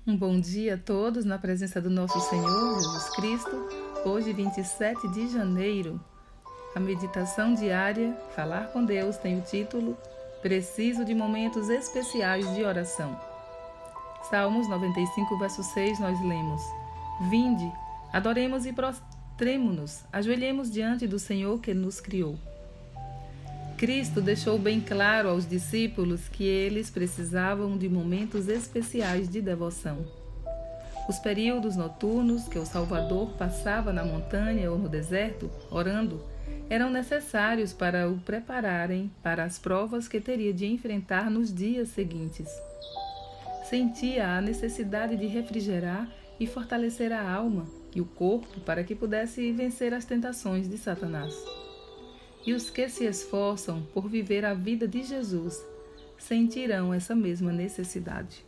Um bom dia a todos na presença do nosso Senhor Jesus Cristo. Hoje, 27 de janeiro, a meditação diária, Falar com Deus, tem o título Preciso de Momentos Especiais de Oração. Salmos 95, verso 6, nós lemos: Vinde, adoremos e prostremo-nos, ajoelhemos diante do Senhor que nos criou. Cristo deixou bem claro aos discípulos que eles precisavam de momentos especiais de devoção. Os períodos noturnos que o Salvador passava na montanha ou no deserto, orando, eram necessários para o prepararem para as provas que teria de enfrentar nos dias seguintes. Sentia a necessidade de refrigerar e fortalecer a alma e o corpo para que pudesse vencer as tentações de Satanás. E os que se esforçam por viver a vida de Jesus sentirão essa mesma necessidade.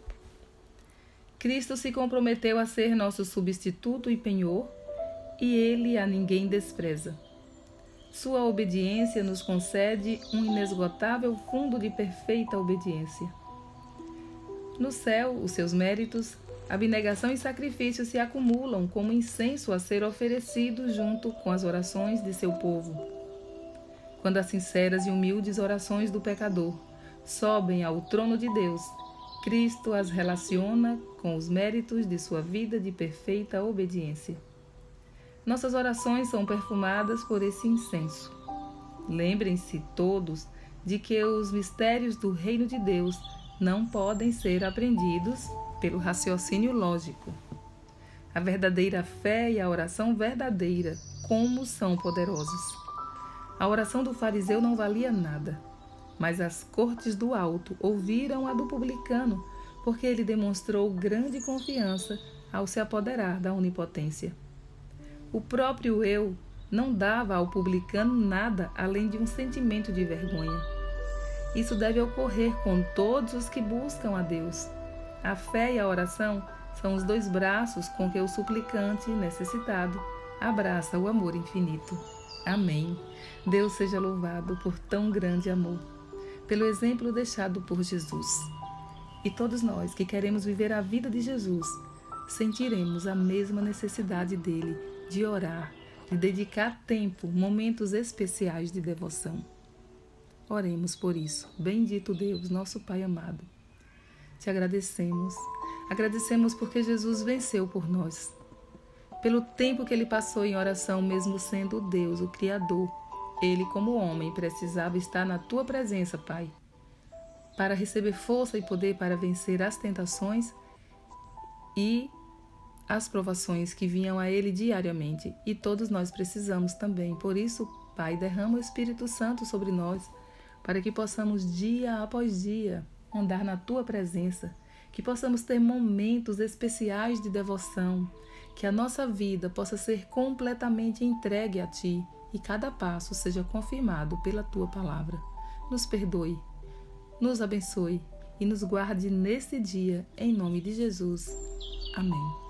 Cristo se comprometeu a ser nosso substituto e penhor, e Ele a ninguém despreza. Sua obediência nos concede um inesgotável fundo de perfeita obediência. No céu, os seus méritos, abnegação e sacrifício se acumulam como incenso a ser oferecido junto com as orações de seu povo. Quando as sinceras e humildes orações do pecador sobem ao trono de Deus, Cristo as relaciona com os méritos de sua vida de perfeita obediência. Nossas orações são perfumadas por esse incenso. Lembrem-se todos de que os mistérios do reino de Deus não podem ser apreendidos pelo raciocínio lógico. A verdadeira fé e a oração verdadeira, como são poderosos. A oração do fariseu não valia nada, mas as cortes do alto ouviram a do publicano, porque ele demonstrou grande confiança ao se apoderar da onipotência. O próprio eu não dava ao publicano nada além de um sentimento de vergonha. Isso deve ocorrer com todos os que buscam a Deus. A fé e a oração são os dois braços com que o suplicante necessitado abraça o amor infinito. Amém. Deus seja louvado por tão grande amor, pelo exemplo deixado por Jesus. E todos nós que queremos viver a vida de Jesus, sentiremos a mesma necessidade dele de orar, de dedicar tempo, momentos especiais de devoção. Oremos por isso. Bendito Deus, nosso Pai amado. Te agradecemos porque Jesus venceu por nós. Pelo tempo que ele passou em oração, mesmo sendo Deus, o Criador, ele, como homem, precisava estar na tua presença, Pai, para receber força e poder para vencer as tentações e as provações que vinham a ele diariamente. E todos nós precisamos também. Por isso, Pai, derrama o Espírito Santo sobre nós, para que possamos, dia após dia, andar na tua presença, que possamos ter momentos especiais de devoção, que a nossa vida possa ser completamente entregue a Ti e cada passo seja confirmado pela Tua palavra. Nos perdoe, nos abençoe e nos guarde nesse dia, em nome de Jesus. Amém.